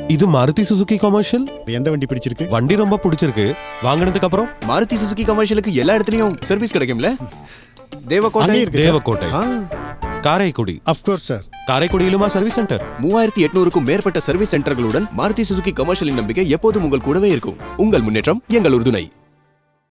இது Maruti Suzuki commercial. எந்த வண்டி பிடிச்சிருக்கு? வண்டி ரொம்ப பிடிச்சிருக்கு. வாங்குனதுக்கு அப்புறம் மாருதி சுசுகி கமர்ஷியலுக்கு எல்லா இடத்துலயும் சர்வீஸ் கிடைக்கும்ல? Devakottai, Karaikudi. Of course sir. காரைக்குடியிலுமா சர்வீஸ் சென்டர்? 3800க்கும் மேற்பட்ட சர்வீஸ் சென்டர்களுடன் மாருதி சுசுகி கமர்ஷியலின் நம்பிக்கை எப்போதும் உங்கள் கூடவே இருக்கும். உங்கள் முன்னேற்றம் எங்கள் உறுதுணை.